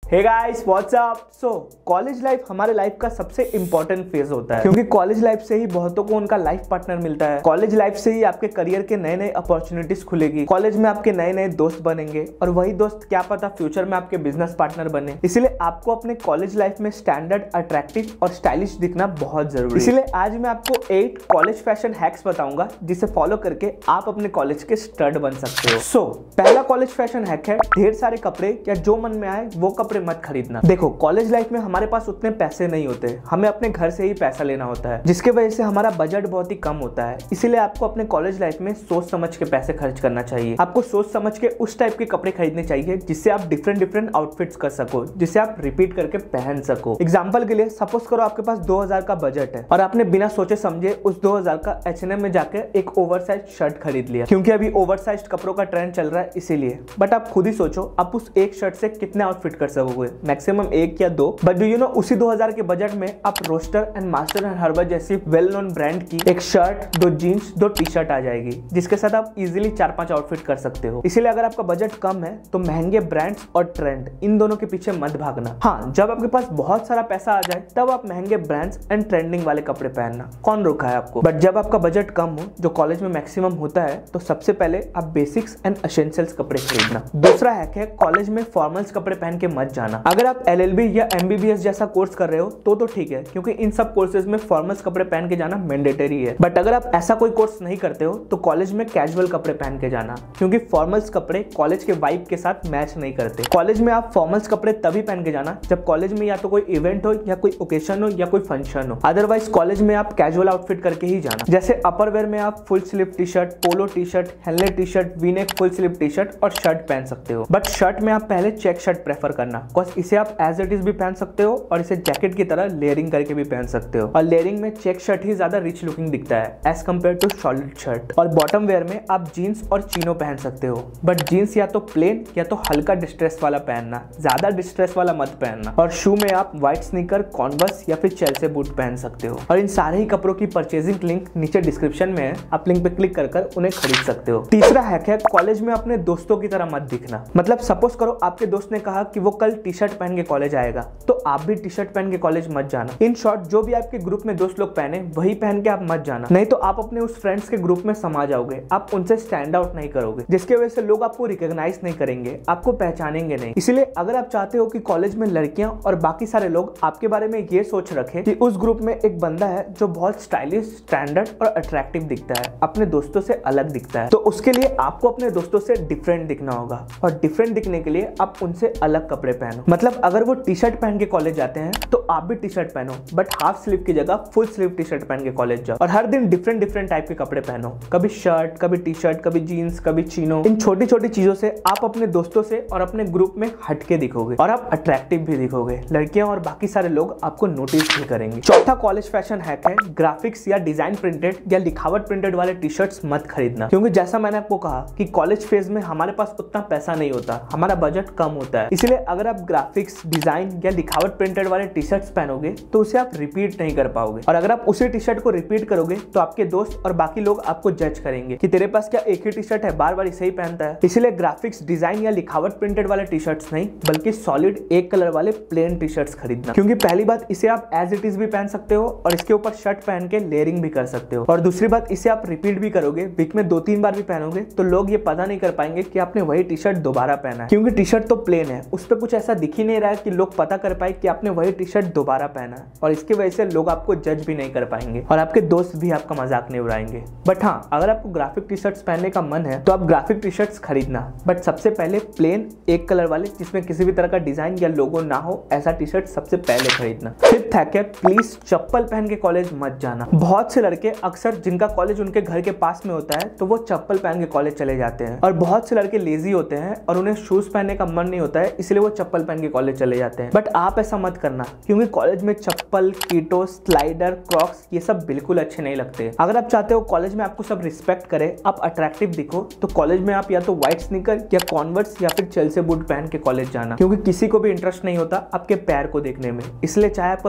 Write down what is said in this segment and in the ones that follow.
हे guys what's up अप। So college life हमारे life का सबसे इंपॉर्टेंट फेज होता है, क्योंकि कॉलेज लाइफ से ही बहुतों को उनका लाइफ पार्टनर मिलता है। कॉलेज लाइफ से ही आपके करियर के नए नए अपॉर्चुनिटीज खुलेगी। कॉलेज में आपके नए नए दोस्त बनेंगे और वही दोस्त क्या पता फ्यूचर में आपके बिजनेस पार्टनर बने। इसलिए आपको अपने कॉलेज लाइफ में स्टैंडर्ड, अट्रैक्टिव और स्टाइलिश दिखना बहुत जरूरी है। इसलिए आज मैं आपको 8 कॉलेज फैशन हैक्स बताऊंगा जिसे फॉलो करके आप अपने कॉलेज के स्टड बन सकते हो। सो पहला कॉलेज फैशन हैक है ढेर सारे कपड़े या जो मन में आए वो कपड़े मत खरीदना। देखो कॉलेज लाइफ में हमारे पास उतने पैसे नहीं होते, हमें अपने घर से ही पैसा लेना होता है, जिसके वजह से हमारा बजट बहुत ही कम होता है। इसीलिए आपको अपने कॉलेज लाइफ में सोच समझ के पैसे खर्च करना चाहिए। आपको सोच समझ के उस टाइप के कपड़े खरीदने चाहिए जिससे आप डिफरेंट आउटफिट्स कर सको, जिसे आप रिपीट करके पहन सको। एग्जाम्पल के लिए सपोज करो आपके पास 2000 का बजट है और आपने बिना सोचे समझे उस 2000 का H&M में जाकर एक ओवरसाइज शर्ट खरीद लिया, क्योंकि अभी ओवरसाइज कपड़ों का ट्रेंड चल रहा है इसीलिए। बट आप खुद ही सोचो आप उस एक शर्ट से कितने आउटफिट कर सकोगे? मैक्सिमम 1 या 2। बट डू यू नो उसी 2000 के बजट में आप Roadster and Mast and Harbour जैसी वेल नोन ब्रांड की एक शर्ट, 2 जीन्स, 2 टी शर्ट आ जाएगी, जिसके साथ आप इजीली 4-5 आउटफिट कर सकते हो। इसीलिए अगर आपका बजट कम है तो महंगे ब्रांड्स और ट्रेंड इन दोनों के पीछे मत भागना। हाँ, जब आपके पास बहुत सारा पैसा आ जाए तब आप महंगे ब्रांड्स एंड ट्रेंडिंग वाले कपड़े पहनना, कौन रोका है आपको? बट जब आपका बजट कम हो, जो कॉलेज में मैक्सिमम होता है, तो सबसे पहले आप बेसिक्स एंड एसेंशियल्स कपड़े खरीदना। दूसरा हैक है कॉलेज में फॉर्मल्स कपड़े पहन के मत जाना। अगर आप LLB या MBBS जैसा कोर्स कर रहे हो तो ठीक है, क्योंकि इन सब कोर्सेज में फॉर्मल्स कपड़े पहन के जाना मैंडेटरी है। बट अगर आप ऐसा कोई कोर्स नहीं करते हो तो कॉलेज में कैजुअल कपड़े पहन के जाना, क्योंकि फॉर्मल्स कपड़े कॉलेज के वाइब के साथ मैच नहीं करते। कॉलेज में आप फॉर्मल्स कपड़े तभी पहन के जाना जब कॉलेज में या तो कोई इवेंट हो या कोई ओकेशन हो या कोई फंक्शन हो। अदरवाइज कॉलेज में आप कैजुअल आउटफिट करके ही जाना। जैसे अपर वेयर में आप full sleeve T shirt, polo T shirt, हेलनेट T shirt, V neck full sleeve T shirt और शर्ट पहन सकते हो। बट शर्ट में आप पहले चेक शर्ट प्रेफर करना, बिकॉज इसे आप एज इट इज भी पहन सकते हो और इसे जैकेट की तरह लेयरिंग करके भी पहन सकते हो। और लेयरिंग में चेक शर्ट ही ज्यादा रिच लुकिंग दिखता है as compare to solid shirt. और बॉटम वेयर में आप जीन्स और चीनो पहन सकते हो, बट जीन्स या तो प्लेन या तो हल्का डिस्ट्रेस वाला पहनना, ज्यादा डिस्ट्रेस वाला मत पहनना। और शू में आप व्हाइट स्नीकर, कॉन्वर्स या फिर चेल्सी बूट पहन सकते हो। और इन सारे ही कपड़ों की परचेजिंग लिंक नीचे डिस्क्रिप्शन में है, आप लिंक पे क्लिक कर उन्हें खरीद सकते हो। तीसरा हैक है कॉलेज में अपने दोस्तों की तरह मत दिखना। मतलब सपोज करो आपके दोस्त ने कहा कि वो कल टी शर्ट पहन के कॉलेज आएगा, तो आप भी टी शर्ट पहन के कॉलेज मत जाना। इन शॉर्ट जो भी आपके ग्रुप में दोस्त लोग पहने वही पहन के आप मत जाना, नहीं तो आप अपने उस फ्रेंड्स के ग्रुप में समा जाओगे, आप उनसे स्टैंड आउट नहीं करोगे, जिसकी वजह से लोग आपको रिकॉग्नाइज नहीं करेंगे, आपको पहचानेंगे नहीं। इसलिए अगर आप चाहते हो कि कॉलेज में लड़कियां और बाकी सारे लोग आपके बारे में ये सोच रखें कि उस ग्रुप में एक बंदा है जो बहुत स्टाइलिश, स्टैंडर्ड और अट्रैक्टिव दिखता है, अपने दोस्तों से अलग दिखता है, तो उसके लिए आपको अपने दोस्तों से डिफरेंट दिखना होगा। और डिफरेंट दिखने के लिए आप उनसे अलग कपड़े पहनो। मतलब अगर वो टी शर्ट पहन के कॉलेज जाते हैं तो आप भी टी शर्ट पहनो, बट हाफ स्लीव की जगह फुल स्लीव टी शर्ट पहन के कॉलेज जाओ। और हर दिन डिफरेंट टाइप के कपड़े पहनो, कभी शर्ट, कभी टी शर्ट, कभी जीन्स, कभी चीनो। इन छोटी छोटी चीजों से आप अपने दोस्तों से और अपने ग्रुप में हटके दिखोगे और आप अट्रैक्टिव भी दिखोगे। लड़कियां और बाकी सारे लोग आपको नोटिस भी करेंगे। चौथा कॉलेज फैशन हैक है ग्राफिक्स या डिजाइन प्रिंटेड या लिखावट प्रिंटेड वाले टी शर्ट्स मत खरीदना, क्योंकि जैसा मैंने आपको कहा कि कॉलेज फेज में हमारे पास उतना पैसा नहीं होता, हमारा बजट कम होता है। इसलिए अगर आप ग्राफिक्स, डिजाइन या लिखावट प्रिंटेड वाले टी शर्ट्स पहनोगे तो उसे आप रिपीट नहीं कर पाओगे, और अगर आप उसी टी शर्ट को रिपीट करोगे तो आपके दोस्त और बाकी लोग आपको जज करेंगे कि तेरे पास क्या एक ही टी शर्ट है, बार बार इसे ही पहनता है। इसलिए ग्राफिक्स, डिजाइन या लिखावट प्रिंटेड वाले टी शर्ट्स नहीं, बल्कि सॉलिड एक कलर वाले प्लेन टी शर्ट्स खरीदना, क्योंकि पहली बात इसे आप एज इट इज भी पहन सकते हो और इसके ऊपर शर्ट पहन के लेयरिंग भी कर सकते हो। और दूसरी बात, इसे आप रिपीट भी करोगे, वीक में 2-3 बार भी पहनोगे तो लोग ये पता नहीं कर पाएंगे कि आपने वही टी शर्ट दोबारा पहना है, क्योंकि टी शर्ट तो प्लेन है, उस पर कुछ ऐसा दिख ही नहीं रहा है कि लोग पता कर पाए कि आपने वही टी शर्ट दोबारा पहना है। और इसकी वजह से लोग आपको जज भी नहीं कर पाएंगे और आपके दोस्त भी आपका मजाक नहीं उड़ाएंगे। बट हाँ, अगर आपको ग्राफिक टी शर्ट्स पहनने का मन है तो आप ग्राफिक टी शर्ट्स खरीदना, बट सबसे पहले प्लेन एक कलर वाले जिसमें किसी भी तरह का डिजाइन या लोगो ना हो, ऐसा टी शर्ट सबसे पहले खरीदना। फिफ्थ हैक है प्लीज चप्पल पहन के कॉलेज मत जाना। बहुत से लड़के अक्सर जिनका कॉलेज उनके घर के पास में होता है तो वो चप्पल पहन के कॉलेज चले जाते हैं, और बहुत से लड़के लेजी होते हैं और उन्हें शूज पहनने का मन नहीं होता है, इसलिए वो चप्पल पहन के कॉलेज चले जाते हैं। बट आप ऐसा मत करना, क्योंकि कॉलेज में चप्पल, कीटो, स्लाइडर, क्रॉक्स ये सब बिल्कुल अच्छे नहीं लगते। अगर आप चाहते हो कॉलेज में आपको सब रिस्पेक्ट करे, आप अट्रैक्टिव दिखो, तो कॉलेज में आप या तो व्हाइट स्नीकर या कॉन्वर्स या फिर चेल्सी बूट पहन के कॉलेज जाना, क्योंकि किसी को भी इंटरेस्ट नहीं होता आपके पैर को देखने में। इसलिए चाहे आपका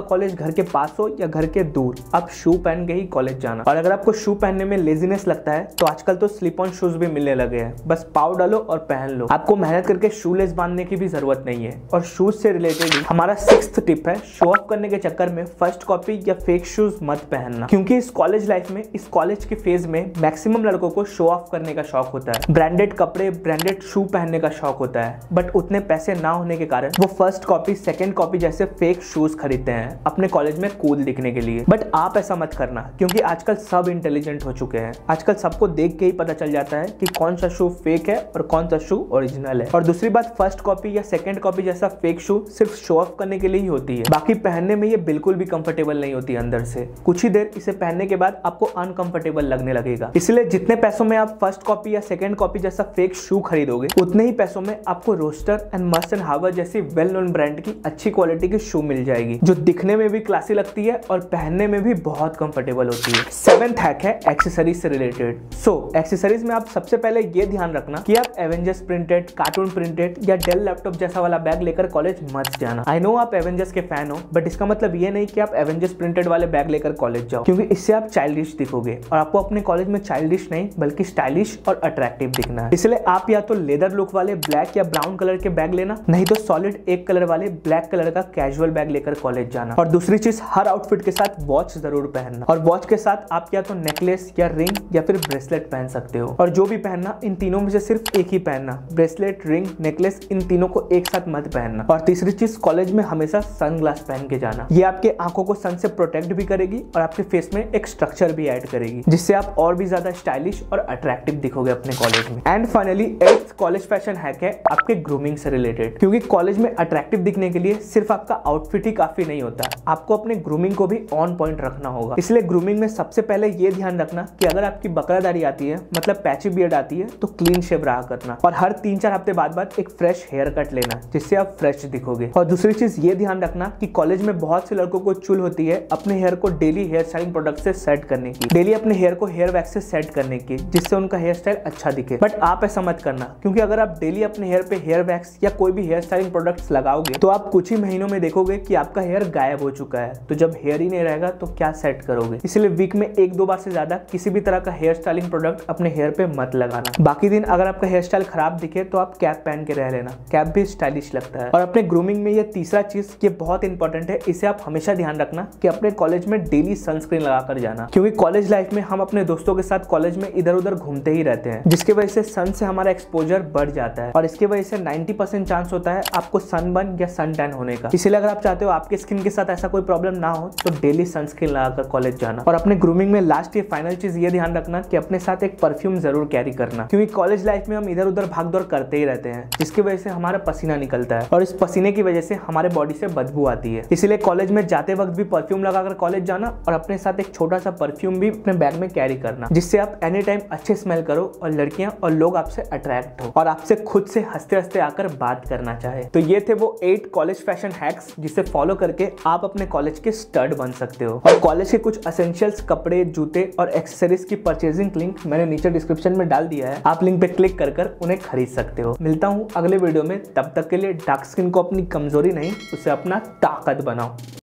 कॉलेज घर के पास हो या घर के दूर, आप शू पहन के ही कॉलेज जाना। और अगर आपको शू पहनने में लेजीनेस लगता है तो आजकल तो स्लिप ऑन शूज भी मिलने लगे हैं, बस पाव डालो और पहन लो। आपको मेहनत करके शू लेस बांधने की भी जरूरत नहीं है। और शूज से रिलेटेड ही हमारा 6th टिप है, शो ऑफ करने के चक्कर में फर्स्ट कॉपी या फेक शूज मत पहनना। क्योंकि इस कॉलेज लाइफ में, इस कॉलेज के फेज में मैक्सिमम लड़कों को शो ऑफ करने का शौक होता है, ब्रांडेड कपड़े, ब्रांडेड शू पहनने का शौक होता है। बट उतने पैसे ना होने के कारण वो फर्स्ट कॉपी, सेकंड कॉपी जैसे फेक शूज खरीदते हैं अपने कॉलेज में कूल दिखने के लिए। बट आप ऐसा मत करना, क्योंकि आजकल सब इंटेलिजेंट हो चुके हैं। आजकल सबको देख के ही पता चल जाता है कि कौन सा शू फेक है और कौन सा शू ओरिजिनल है। और दूसरी बात, फर्स्ट कॉपी या सेकंड कॉपी जैसा फेक शू सिर्फ शो ऑफ करने के लिए ही होती है, बाकी पहनने में ये बिल्कुल भी कंफर्टेबल नहीं होती अंदर से। कुछ ही देर इसे पहनने के बाद आपको अनकंफर्टेबल लगने लगेगा। इसलिए जितने पैसों में आप फर्स्ट कॉपी या सेकंड कॉपी जैसा फेक शू खरीदोगे, उतने ही पैसों में आपको रोस्टर एंड मस्ट एंड हावर जैसी वेल नोन ब्रांड की अच्छी क्वालिटी की शू मिल जाएगी, जो दिखने में भी क्लासी लगती है और पहनने में भी बहुत कंफर्टेबल होती है। 7th हैक है एक्सेसरीज से रिलेटेड। एक्सेसरीज में आप सबसे पहले ये ध्यान रखना कि आप एवेंजर्स प्रिंटेड, कार्टून प्रिंटेड या डेल लैपटॉप जैसा वाला बैग लेकर कॉलेज मत जाना। आई नो आप एवेंजर्स के फैन हो, बट इसका मतलब ये नहीं कि आप एवेंजर्स प्रिंटेड वाले बैग लेकर कॉलेज जाओ, क्योंकि इससे आप चाइल्डिश दिखोगे और आपको अपने कॉलेज में चाइल्डिश नहीं बल्कि स्टाइलिश और अट्रैक्टिव दिखना है। इसलिए आप या तो लेदर लुक वाले ब्लैक या ब्राउन कलर के बैग लेना, नहीं तो सॉलिड एक कलर वाले ब्लैक कलर का कैजुअल बैग लेकर कॉलेज जाना। और दूसरी चीज, हर आउटफिट के साथ वॉच जरूर पहनना, और वॉच के साथ आप या तो नेकलेस या रिंग या फिर ब्रेसलेट पहन सकते हो। और जो भी पहनना, इन तीनों में से सिर्फ एक ही पहनना, ब्रेसलेट, रिंग, नेकलेस, इन तीनों को एक साथ मत पहनना। और तीसरी चीज, कॉलेज में हमेशा सनग्लास पहन के जाना। ये आपके आंखों को सन से प्रोटेक्ट भी करेगी और आपके फेस में एक स्ट्रक्चर भी ऐड करेगी, जिससे आप और भी ज्यादा स्टाइलिश और अट्रैक्टिव दिखोगे अपने कॉलेज में। And finally 8th college fashion hack है आपके ग्रूमिंग से रिलेटेड। क्योंकि कॉलेज में अट्रैक्टिव दिखने के लिए सिर्फ आपका आउटफिट ही काफी नहीं होता, आपको अपने ग्रूमिंग को भी ऑन पॉइंट रखना होगा। इसलिए ग्रूमिंग में सबसे पहले ये ध्यान रखना कि अगर आपकी बकरादारी आती है, मतलब पैची बियर्ड आती है, तो क्लीन शेव रहा करना। और हर 3-4 हफ्ते बाद एक फ्रेश हेयर कट लेना, जिससे आप फ्रेश दिखोगे। और दूसरी चीज ये ध्यान रखना कि कॉलेज में बहुत से लड़कों को चुल होती है अपने हेयर को डेली हेयर स्टाइलिंग प्रोडक्ट से सेट करने की, डेली अपने हेयर को हेयर वैक्स से सेट करने की, जिससे उनका हेयर स्टाइल अच्छा दिखे। बट आप ऐसा मत करना, क्योंकि अगर आप डेली अपने हेयर पे हेयर वैक्स या कोई भी हेयर स्टाइलिंग प्रोडक्ट्स लगाओगे तो आप कुछ ही महीनों में देखोगे कि आपका हेयर गायब हो चुका है। तो जब हेयर ही नहीं रहेगा तो क्या सेट करोगे? इसलिए वीक में 1-2 बार से ज्यादा किसी भी तरह का हेयर स्टाइलिंग प्रोडक्ट अपने हेयर पे मत लगाना। बाकी दिन अगर आपका हेयर स्टाइल खराब दिखे तो आप कैप पहन के रह लेना, कैप भी स्टाइलिश लगता है। और अपने ग्रूमिंग में ये तीसरा चीज, ये बहुत इंपॉर्टेंट है, इसे आप हमेशा ध्यान रखना कि अपने कॉलेज में डेली सनस्क्रीन लगाकर जाना। क्योंकि कॉलेज लाइफ में हम अपने दोस्तों के साथ कॉलेज में इधर उधर घूमते ही रहते हैं, जिसकी वजह से सन से हमारा एक्सपोजर बढ़ जाता है और इसकी वजह से 90% चांस होता है आपको सनबर्न या सन टैन होने का। इसलिए अगर आप चाहते हो आपके स्किन के साथ ऐसा कोई प्रॉब्लम ना हो तो डेली सनस्क्रीन लगाकर कॉलेज जाना। और अपने ग्रूमिंग में लास्ट ये फाइनल चीज ये ध्यान रखना कि अपने साथ एक परफ्यूम जरूर कैरी करना, क्योंकि कॉलेज लाइफ में हम इधर उधर भाग दौड़ करते ही रहते हैं, जिसकी वजह से हमारा पसीना निकलता है और इस पसीने की वजह से हमारे बॉडी से बदबू आती है। इसलिए कॉलेज में जाते वक्त भी परफ्यूम लगाकर कॉलेज जाना और अपने साथ एक छोटा सा परफ्यूम भी अपने बैग में कैरी करना, जिससे आप एनी टाइम अच्छे स्मेल करो और लड़कियां और लोग आपसे अट्रैक्ट हो और आपसे खुद से हंसते हंसते आकर बात करना चाहे। तो ये थे वो 8 कॉलेज फैशन हैक्स, जिसे फॉलो करके आप अपने कॉलेज के स्टड बन सकते हो। और कॉलेज के कुछ एसेंशियल्स, कपड़े, जूते और एक्सेसरीज की परचेजिंग लिंक मैंने नीचे डिस्क्रिप्शन में डाल दिया है, आप लिंक पे क्लिक कर उन्हें खरीद सकते हो। मिलता हूँ अगले वीडियो में, तब तक के लिए डार्क स्किन को अपनी कमजोरी नहीं, उसे अपना ताकत बनाओ।